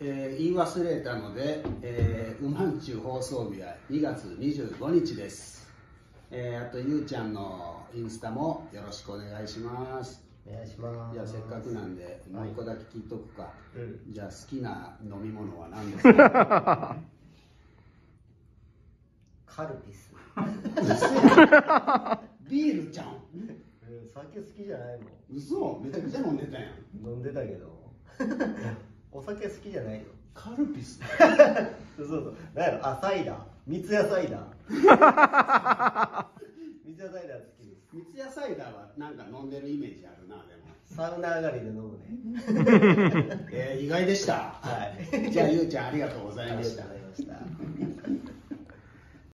言い忘れたので、うまんちゅう放送日は2月25日です。あとゆうちゃんのインスタもよろしくお願いします。 お願いします。 じゃあせっかくなんでもう一個だけ聞いとくか。 はい、 じゃあ好きな飲み物は何ですか？ カルピス。 ビールちゃん。 酒好きじゃないもん。 嘘、めちゃくちゃ飲んでたやん。 飲んでたけど。お酒好きじゃないよ。 カルピス。 そうそう。なんやろ、あ、サイダー。三ツ矢サイダー。三ツ矢サイダー好きです。 三ツ矢サイダーはなんか飲んでるイメージあるな、でも。 サウナ上がりで飲むね。 意外でした。 はい。 じゃあゆうちゃんありがとうございました。 ありがとうございました。